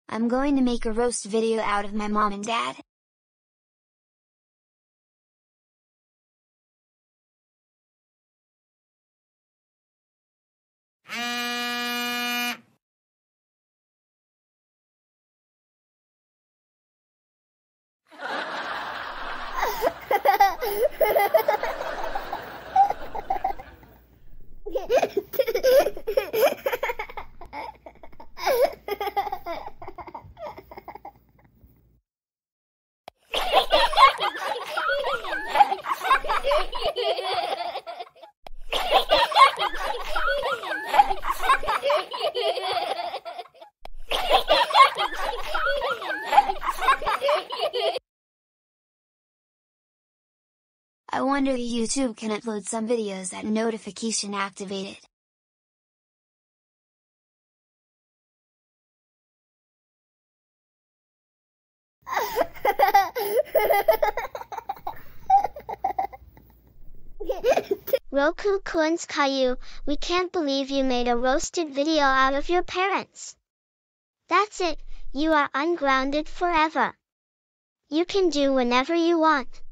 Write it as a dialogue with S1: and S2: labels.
S1: I'm going to make a roast video out of my mom and dad. I wonder if YouTube can upload some videos that notification activated.
S2: Roku-kun's Caillou, we can't believe you made a roasted video out of your parents. That's it, you are ungrounded forever. You can do whenever you want.